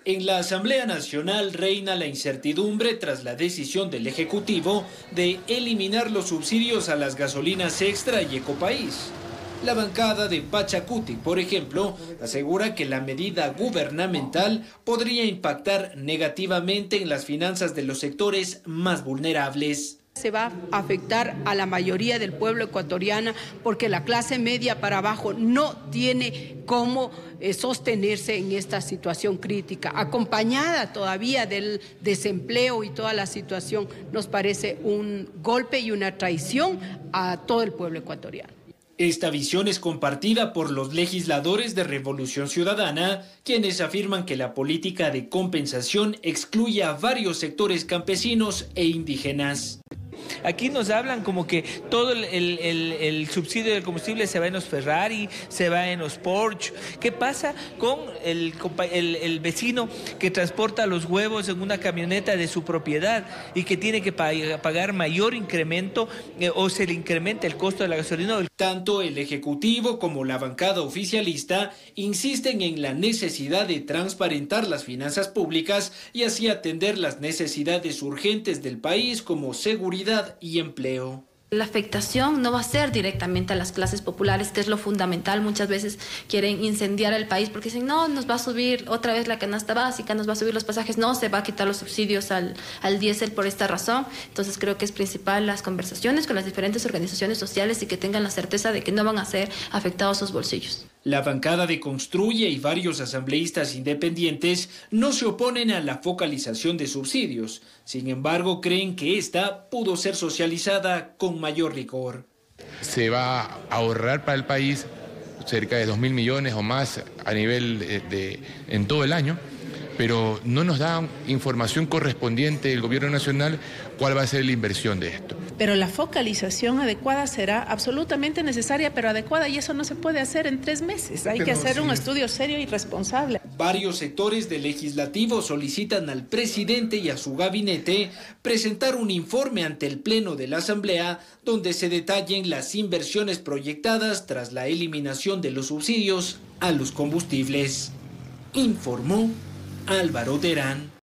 En la Asamblea Nacional reina la incertidumbre tras la decisión del Ejecutivo de eliminar los subsidios a las gasolinas Extra y Ecopaís. La bancada de Pachacuti, por ejemplo, asegura que la medida gubernamental podría impactar negativamente en las finanzas de los sectores más vulnerables. Se va a afectar a la mayoría del pueblo ecuatoriano porque la clase media para abajo no tiene cómo sostenerse en esta situación crítica. Acompañada todavía del desempleo y toda la situación, nos parece un golpe y una traición a todo el pueblo ecuatoriano. Esta visión es compartida por los legisladores de Revolución Ciudadana, quienes afirman que la política de compensación excluye a varios sectores campesinos e indígenas. Aquí nos hablan como que todo el subsidio del combustible se va en los Ferrari, se va en los Porsche. ¿Qué pasa con el vecino que transporta los huevos en una camioneta de su propiedad y que tiene que pagar mayor incremento o se le incrementa el costo de la gasolina? Tanto el Ejecutivo como la bancada oficialista insisten en la necesidad de transparentar las finanzas públicas y así atender las necesidades urgentes del país como seguridad y empleo. La afectación no va a ser directamente a las clases populares, que es lo fundamental. Muchas veces quieren incendiar el país porque dicen, no, nos va a subir otra vez la canasta básica, nos va a subir los pasajes, no, se va a quitar los subsidios al diésel por esta razón. Entonces creo que es principal las conversaciones con las diferentes organizaciones sociales y que tengan la certeza de que no van a ser afectados sus bolsillos. La bancada de Construye y varios asambleístas independientes no se oponen a la focalización de subsidios. Sin embargo, creen que esta pudo ser socializada con mayor rigor. Se va a ahorrar para el país cerca de 2.000 millones o más a nivel en todo el año, pero no nos da información correspondiente el gobierno nacional cuál va a ser la inversión de esto. Pero la focalización adecuada será absolutamente necesaria, pero adecuada, y eso no se puede hacer en 3 meses. Hay que hacer un estudio serio y responsable. Varios sectores del legislativo solicitan al presidente y a su gabinete presentar un informe ante el Pleno de la Asamblea donde se detallen las inversiones proyectadas tras la eliminación de los subsidios a los combustibles. Informó Álvaro Terán.